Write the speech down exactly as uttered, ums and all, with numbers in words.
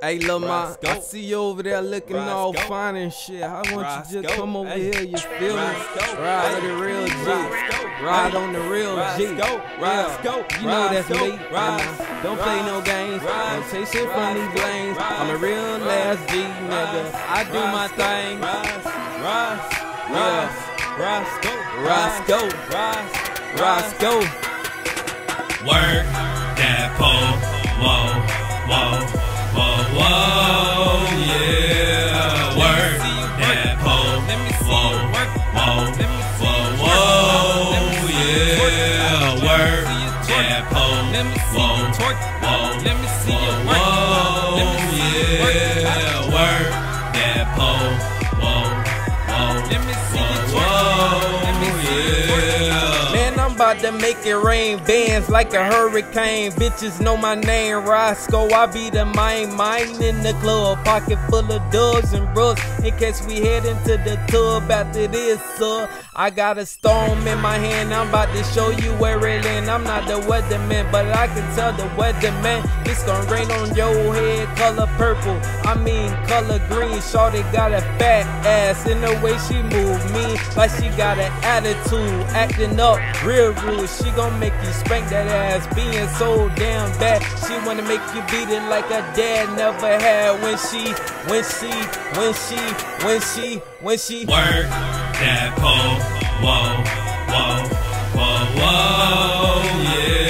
Hey, Lil Ma, Roscoe. I see you over there looking all Roscoe. fine and shit. I want you Roscoe. just come over Hey. here, you feel me? Roscoe. Ride Hey. with the real G. Roscoe. Ride Hey. on the real G. Roscoe. Yeah. Roscoe. You know that's Roscoe. me. Uh-huh. Don't play no games. Roscoe. Don't take shit from these blames. I'm a real ass G, nigga. I do my thing. Ros, Ros, Yeah. Roscoe, Roscoe. Ros, Roscoe. Work that pole, whoa, whoa, whoa, whoa, yeah. Work that pole, whoa, whoa, whoa, whoa, yeah. Work that pole, whoa, whoa, Let me see you whoa, work. Let me whoa, see you work. yeah. Work that pole, whoa, whoa, Let me see you whoa, twerk. Let me see you twerk. yeah. Man, I'm about to make it rain, bands like a hurricane. Bitches know my name, Roscoe. I be the main mine in the club, pocket full of dubs and bruhs. In case we head into the tub after this, sir. I got a storm in my hand, I'm about to show you where it land. I'm not the weatherman, but I can tell the weatherman it's gonna rain on your head, color purple. I mean color green. Shorty got a fat ass in the way she move me, like she got an attitude, acting up real rude. She gon' make you spank that ass, being so damn bad. She wanna make you beat it like a dad never had. When she, when she, when she, when she, when she Work that pole, whoa, whoa, whoa, whoa, yeah.